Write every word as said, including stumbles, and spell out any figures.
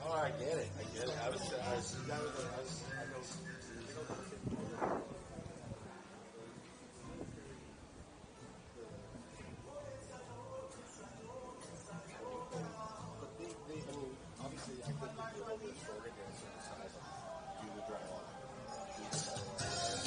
Oh, I get it. I get it. I was, I was, that was, I was, I know, but they, they, I mean, obviously, I think they did over the shoulder against the size of do the drywall.